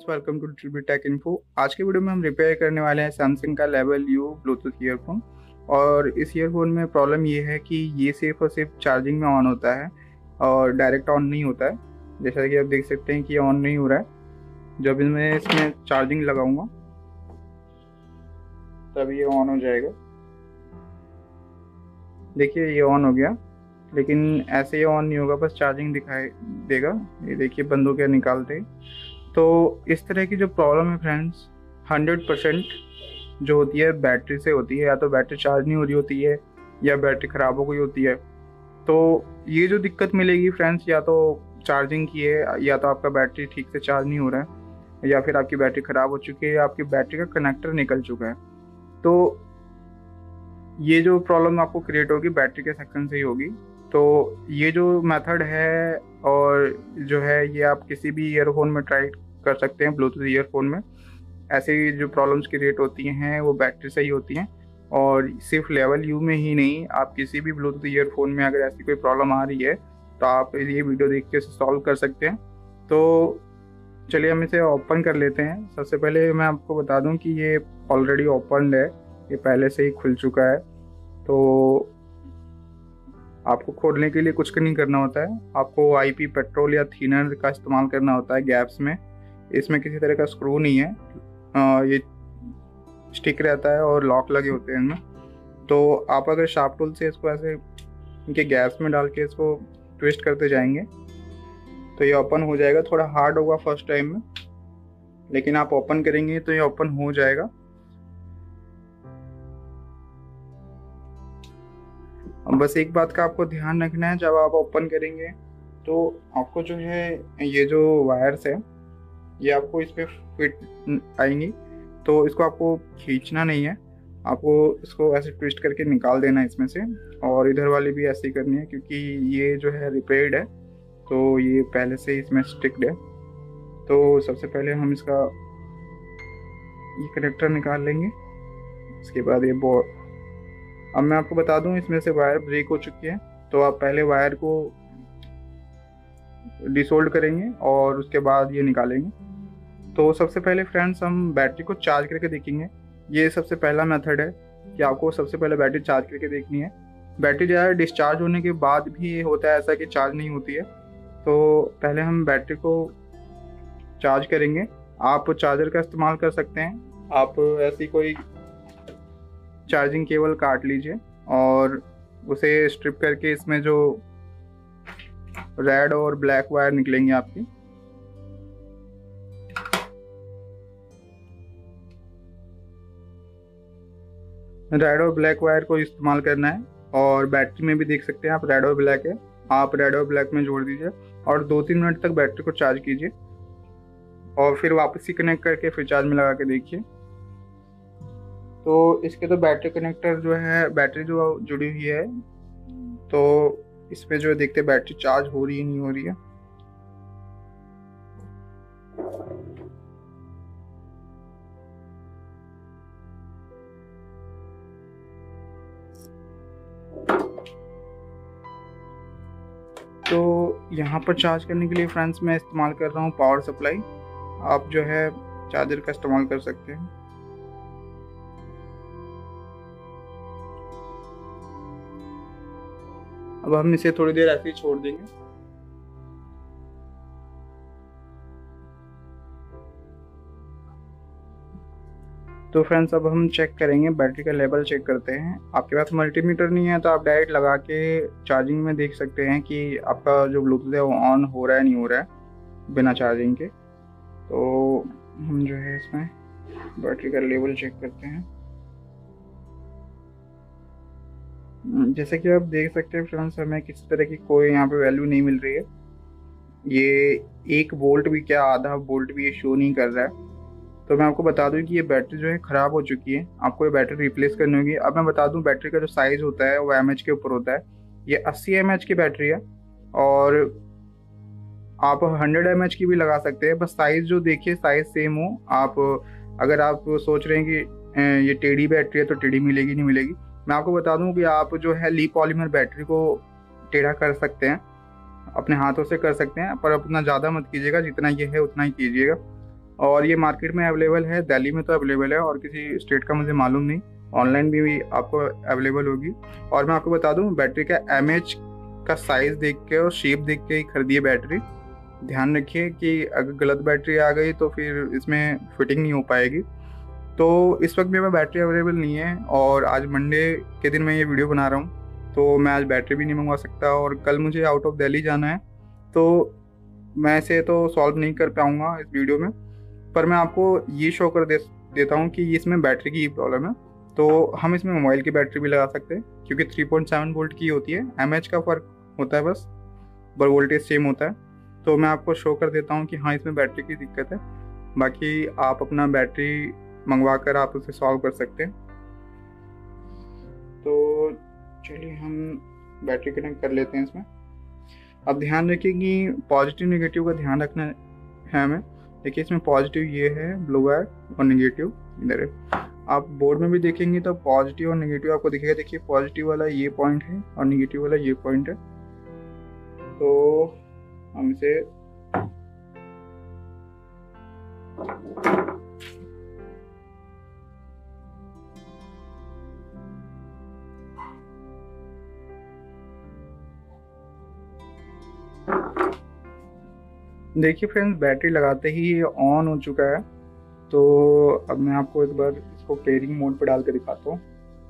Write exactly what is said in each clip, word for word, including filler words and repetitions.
Friends, welcome to triple tech info. आज के video में हम रिपेयर करने वाले हैं सैमसंग का लेवल यू ब्लूटूथ ईयरफोन। और इस ईयरफोन में प्रॉब्लम ये है कि ये सिर्फ और सिर्फ चार्जिंग में ऑन होता है और डायरेक्ट ऑन नहीं होता है। जैसा कि आप देख सकते हैं कि ये ऑन नहीं हो रहा है। जब मैं इसमें चार्जिंग लगाऊंगा तब ये ऑन हो जाएगा। देखिए ये ऑन हो गया, लेकिन ऐसे ही ऑन नहीं होगा, बस चार्जिंग दिखाई देगा। ये देखिए बंद हो गया निकालते ही। तो इस तरह की जो प्रॉब्लम है फ्रेंड्स, हंड्रेड परसेंट जो होती है बैटरी से होती है। या तो बैटरी चार्ज नहीं हो रही होती है या बैटरी ख़राब हो गई होती है। तो ये जो दिक्कत मिलेगी फ्रेंड्स, या तो चार्जिंग की है, या तो आपका बैटरी ठीक से चार्ज नहीं हो रहा है, या फिर आपकी बैटरी ख़राब हो चुकी है, या आपकी बैटरी का कनेक्टर निकल चुका है। तो ये जो प्रॉब्लम आपको क्रिएट होगी बैटरी के सेक्शन से ही होगी। तो ये जो मेथड है और जो है ये आप किसी भी ईयरफोन में ट्राई कर सकते हैं। ब्लूटूथ ईयरफोन में ऐसी जो प्रॉब्लम्स क्रिएट होती हैं वो बैटरी से ही होती हैं। और सिर्फ लेवल यू में ही नहीं, आप किसी भी ब्लूटूथ ईयरफोन में अगर ऐसी कोई प्रॉब्लम आ रही है तो आप ये वीडियो देख के इसे सॉल्व कर सकते हैं। तो चलिए हम इसे ओपन कर लेते हैं। सबसे पहले मैं आपको बता दूं कि ये ऑलरेडी ओपन है, ये पहले से ही खुल चुका है। तो आपको खोलने के लिए कुछ नहीं करना होता है, आपको आईपी पेट्रोल या थीनर का इस्तेमाल करना होता है गैप्स में। इसमें किसी तरह का स्क्रू नहीं है, आ, ये स्टिक रहता है और लॉक लगे होते हैं इनमें। तो आप अगर शार्प टूल से इसको ऐसे इनके गैप्स में डाल के इसको ट्विस्ट करते जाएंगे तो ये ओपन हो जाएगा। थोड़ा हार्ड होगा फर्स्ट टाइम में, लेकिन आप ओपन करेंगे तो ये ओपन हो जाएगा। बस एक बात का आपको ध्यान रखना है, जब आप ओपन करेंगे तो आपको जो है ये जो वायर्स है ये आपको इस पर फिट आएंगी। तो इसको आपको खींचना नहीं है, आपको इसको ऐसे ट्विस्ट करके निकाल देना है इसमें से। और इधर वाली भी ऐसे ही करनी है, क्योंकि ये जो है रिपेयर्ड है तो ये पहले से इसमें स्टिक्ड है। तो सबसे पहले हम इसका ये कनेक्टर निकाल लेंगे। इसके बाद ये बो अब मैं आपको बता दूं इसमें से वायर ब्रेक हो चुकी है। तो आप पहले वायर को डिसोल्ड करेंगे और उसके बाद ये निकालेंगे। तो सबसे पहले फ्रेंड्स हम बैटरी को चार्ज करके देखेंगे। ये सबसे पहला मेथड है कि आपको सबसे पहले बैटरी चार्ज करके देखनी है। बैटरी जो है डिस्चार्ज होने के बाद भी होता है ऐसा कि चार्ज नहीं होती है। तो पहले हम बैटरी को चार्ज करेंगे। आप चार्जर का इस्तेमाल कर सकते हैं। आप ऐसी कोई चार्जिंग केबल काट लीजिए और उसे स्ट्रिप करके इसमें जो रेड और ब्लैक वायर निकलेंगे आपकी, रेड और ब्लैक वायर को इस्तेमाल करना है। और बैटरी में भी देख सकते हैं आप रेड और ब्लैक है, आप रेड और ब्लैक में जोड़ दीजिए और दो तीन मिनट तक बैटरी को चार्ज कीजिए और फिर वापस ही कनेक्ट करके फिर चार्ज में लगा के देखिए। तो इसके तो बैटरी कनेक्टर जो है, बैटरी जो जुड़ी हुई है, तो इसमें जो देखते बैटरी चार्ज हो रही है नहीं हो रही है। तो यहाँ पर चार्ज करने के लिए फ्रेंड्स मैं इस्तेमाल कर रहा हूँ पावर सप्लाई। आप जो है चार्जर का इस्तेमाल कर सकते हैं। अब हम इसे थोड़ी देर ऐसे ही छोड़ देंगे। तो फ्रेंड्स अब हम चेक करेंगे, बैटरी का लेवल चेक करते हैं। आपके पास मल्टीमीटर नहीं है तो आप डायरेक्ट लगा के चार्जिंग में देख सकते हैं कि आपका जो ब्लूटूथ है वो ऑन हो रहा है नहीं हो रहा है बिना चार्जिंग के। तो हम जो है इसमें बैटरी का लेवल चेक करते हैं। जैसे कि आप देख सकते हैं फ्रेंड्स, हमें किसी तरह की कोई यहाँ पे वैल्यू नहीं मिल रही है। ये एक वोल्ट भी क्या, आधा वोल्ट भी ये शो नहीं कर रहा है। तो मैं आपको बता दूं कि ये बैटरी जो है ख़राब हो चुकी है, आपको ये बैटरी रिप्लेस करनी होगी। अब मैं बता दूं बैटरी का जो साइज़ होता है वो एम एच के ऊपर होता है। ये अस्सी एम एच की बैटरी है और आप हंड्रेड एम एच की भी लगा सकते हैं। बस साइज़ जो देखिए साइज़ सेम हो। आप अगर आप सोच रहे हैं कि ये टेढ़ी बैटरी है तो टेढ़ी मिलेगी नहीं मिलेगी, मैं आपको बता दूं कि आप जो है ली पॉलीमर बैटरी को टेढ़ा कर सकते हैं, अपने हाथों से कर सकते हैं, पर उतना ज़्यादा मत कीजिएगा, जितना ये है उतना ही कीजिएगा। और ये मार्केट में अवेलेबल है, दिल्ली में तो अवेलेबल है और किसी स्टेट का मुझे मालूम नहीं, ऑनलाइन भी आपको अवेलेबल होगी। और मैं आपको बता दूं, बैटरी का एम एच का साइज़ देख के और शेप देख के ही खरीदिए बैटरी। ध्यान रखिए कि अगर गलत बैटरी आ गई तो फिर इसमें फिटिंग नहीं हो पाएगी। तो इस वक्त मेरे पास बैटरी अवेलेबल नहीं है और आज मंडे के दिन मैं ये वीडियो बना रहा हूँ, तो मैं आज बैटरी भी नहीं मंगवा सकता और कल मुझे आउट ऑफ दिल्ली जाना है, तो मैं इसे तो सॉल्व नहीं कर पाऊँगा इस वीडियो में। पर मैं आपको ये शो कर दे देता हूँ कि इसमें बैटरी की ही प्रॉब्लम है। तो हम इसमें मोबाइल की बैटरी भी लगा सकते हैं क्योंकि थ्री पॉइंट सेवन वोल्ट की होती है, एम एच का फ़र्क होता है बस, पर वोल्टेज सेम होता है। तो मैं आपको शो कर देता हूँ कि हाँ इसमें बैटरी की दिक्कत है, बाकी आप अपना बैटरी मंगवा कर आप उसे सॉल्व कर सकते हैं। तो चलिए हम बैटरी कनेक्ट कर लेते हैं इसमें। अब ध्यान रखिए कि पॉजिटिव नेगेटिव का ध्यान रखना है हमें। देखिए इसमें पॉजिटिव ये है ब्लू वायर और नेगेटिव इधर है। आप बोर्ड में भी देखेंगे तो पॉजिटिव और नेगेटिव आपको दिखेगा। देखिए पॉजिटिव वाला ये पॉइंट है और नेगेटिव वाला ये पॉइंट है। तो हम इसे देखिए फ्रेंड्स, बैटरी लगाते ही ये ऑन हो चुका है। तो अब मैं आपको एक बार इसको पेयरिंग मोड पर डाल के दिखाता हूँ।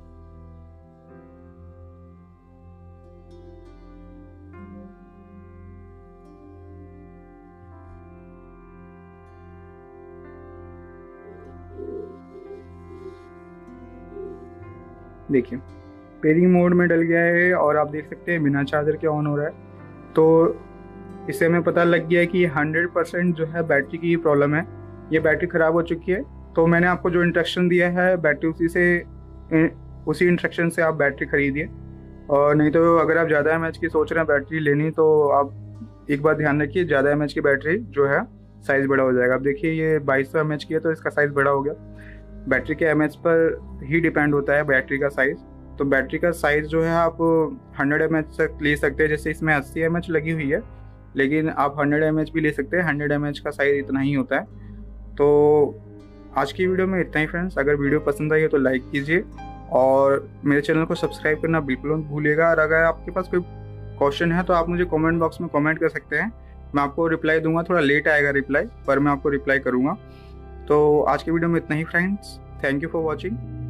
देखिए पेयरिंग मोड में डल गया है और आप देख सकते हैं बिना चार्जर के ऑन हो रहा है। तो इससे हमें पता लग गया है कि हंड्रेड परसेंट जो है बैटरी की ही प्रॉब्लम है, ये बैटरी ख़राब हो चुकी है। तो मैंने आपको जो इंस्ट्रक्शन दिया है बैटरी उसी से उसी इंस्ट्रक्शन से आप बैटरी खरीदिए। और नहीं तो अगर आप ज़्यादा एम एच की सोच रहे हैं बैटरी लेनी, तो आप एक बात ध्यान रखिए, ज़्यादा एम एच की बैटरी जो है साइज़ बड़ा हो जाएगा। अब देखिए ये बाईस सौ एम एच की है तो इसका साइज़ बड़ा हो गया। बैटरी के एम एच पर ही डिपेंड होता है बैटरी का साइज़। तो बैटरी का साइज़ जो है आप हंड्रेड एम एच तक ले सकते हैं। जैसे इसमें अस्सी एम एच लगी हुई है, लेकिन आप हंड्रेड एम एच भी ले सकते हैं। हंड्रेड एम एच का साइज़ इतना ही होता है। तो आज की वीडियो में इतना ही फ्रेंड्स। अगर वीडियो पसंद आई है तो लाइक कीजिए और मेरे चैनल को सब्सक्राइब करना बिल्कुल मत भूलिएगा। और अगर आपके पास कोई क्वेश्चन है तो आप मुझे कमेंट बॉक्स में कमेंट कर सकते हैं, मैं आपको रिप्लाई दूंगा। थोड़ा लेट आएगा रिप्लाई, पर मैं आपको रिप्लाई करूंगा। तो आज की वीडियो में इतना ही friends. Thank you for watching.